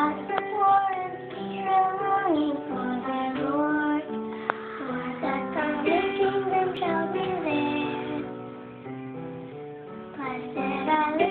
lots of poor and fear and longing for their Lord. For that coming kingdom shall be theirs. Blessed are